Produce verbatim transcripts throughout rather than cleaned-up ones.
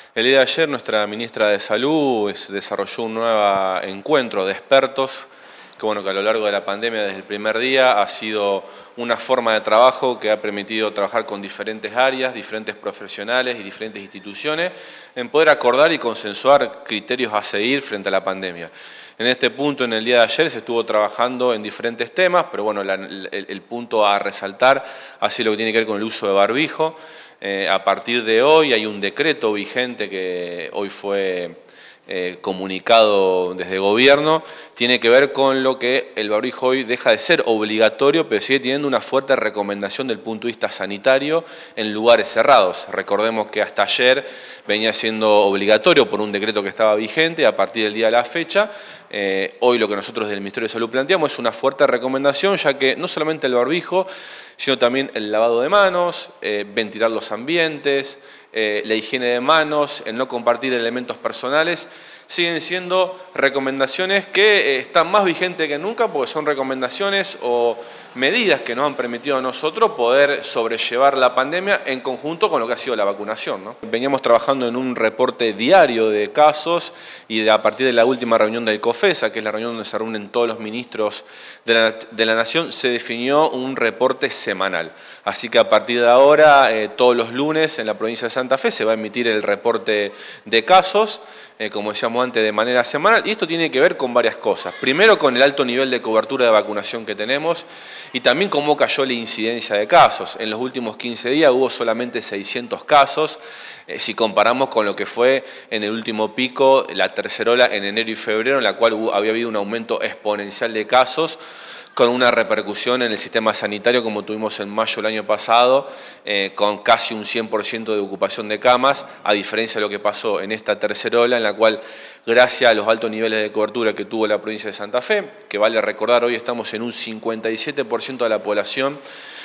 El día de ayer nuestra ministra de Salud desarrolló un nuevo encuentro de expertos que, bueno, que a lo largo de la pandemia, desde el primer día, ha sido una forma de trabajo que ha permitido trabajar con diferentes áreas, diferentes profesionales y diferentes instituciones en poder acordar y consensuar criterios a seguir frente a la pandemia. En este punto, en el día de ayer, se estuvo trabajando en diferentes temas, pero bueno, la, el, el punto a resaltar ha sido lo que tiene que ver con el uso de barbijo. Eh, a partir de hoy hay un decreto vigente que hoy fue eh, comunicado desde gobierno, tiene que ver con lo que el barbijo hoy deja de ser obligatorio, pero sigue teniendo una fuerte recomendación del punto de vista sanitario en lugares cerrados. Recordemos que hasta ayer venía siendo obligatorio por un decreto que estaba vigente, a partir del día de la fecha, eh, hoy lo que nosotros del Ministerio de Salud planteamos es una fuerte recomendación, ya que no solamente el barbijo, sino también el lavado de manos, eh, ventilar los ambientes, eh, la higiene de manos, el no compartir elementos personales, siguen siendo recomendaciones que eh, están más vigentes que nunca porque son recomendaciones o medidas que nos han permitido a nosotros poder sobrellevar la pandemia en conjunto con lo que ha sido la vacunación, ¿no? Veníamos trabajando en un reporte diario de casos y de, a partir de la última reunión del COFESA, que es la reunión donde se reúnen todos los ministros de la, de la Nación, se definió un reporte semanal. Así que a partir de ahora, eh, todos los lunes en la provincia de Santa Fe se va a emitir el reporte de casos, eh, como decíamos antes, de manera semanal, y esto tiene que ver con varias cosas. Primero, con el alto nivel de cobertura de vacunación que tenemos y también cómo cayó la incidencia de casos. En los últimos quince días hubo solamente seiscientos casos, eh, si comparamos con lo que fue en el último pico, la tercera ola en enero y febrero, en la cual hubo, había habido un aumento exponencial de casos, con una repercusión en el sistema sanitario como tuvimos en mayo del año pasado, eh, con casi un cien por ciento de ocupación de camas, a diferencia de lo que pasó en esta tercera ola, en la cual, gracias a los altos niveles de cobertura que tuvo la provincia de Santa Fe, que vale recordar, hoy estamos en un cincuenta y siete por ciento de la población,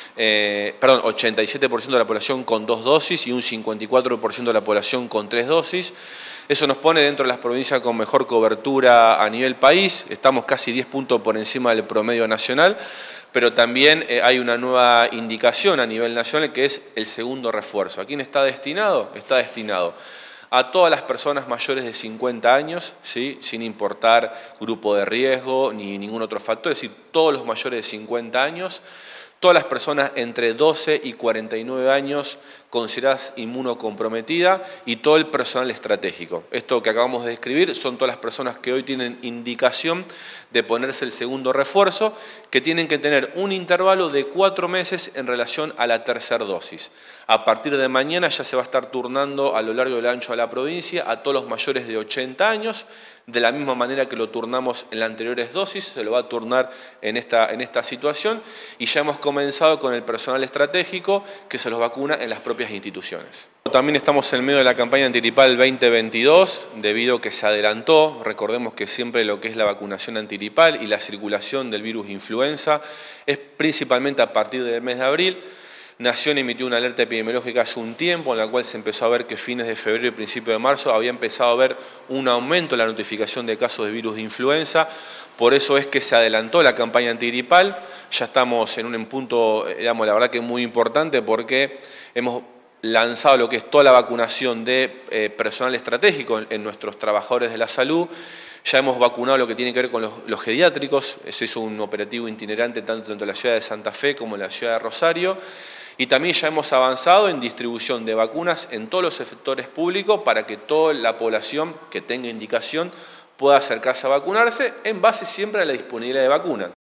Eh, perdón, ochenta y siete por ciento de la población con dos dosis y un cincuenta y cuatro por ciento de la población con tres dosis. Eso nos pone dentro de las provincias con mejor cobertura a nivel país, estamos casi diez puntos por encima del promedio nacional, pero también eh, hay una nueva indicación a nivel nacional que es el segundo refuerzo. ¿A quién está destinado? Está destinado a todas las personas mayores de cincuenta años, ¿sí? Sin importar grupo de riesgo ni ningún otro factor, es decir, todos los mayores de cincuenta años, todas las personas entre doce y cuarenta y nueve años consideradas inmunocomprometidas y todo el personal estratégico. Esto que acabamos de describir son todas las personas que hoy tienen indicación de ponerse el segundo refuerzo, que tienen que tener un intervalo de cuatro meses en relación a la tercera dosis. A partir de mañana ya se va a estar turnando a lo largo y a lo ancho de la provincia a todos los mayores de ochenta años, de la misma manera que lo turnamos en las anteriores dosis, se lo va a turnar en esta, en esta situación, y ya hemos comenzado con el personal estratégico que se los vacuna en las propias instituciones. También estamos en medio de la campaña antirripal veinte veintidós, debido a que se adelantó. Recordemos que siempre lo que es la vacunación antirripal y la circulación del virus influenza es principalmente a partir del mes de abril. Nación emitió una alerta epidemiológica hace un tiempo en la cual se empezó a ver que fines de febrero y principios de marzo había empezado a haber un aumento en la notificación de casos de virus de influenza. Por eso es que se adelantó la campaña antigripal. Ya estamos en un punto, digamos, la verdad que muy importante porque hemos lanzado lo que es toda la vacunación de eh, personal estratégico en, en nuestros trabajadores de la salud. Ya hemos vacunado lo que tiene que ver con los, los geriátricos. Se hizo un operativo itinerante tanto en la ciudad de Santa Fe como en la ciudad de Rosario. Y también ya hemos avanzado en distribución de vacunas en todos los sectores públicos para que toda la población que tenga indicación pueda acercarse a vacunarse en base siempre a la disponibilidad de vacunas.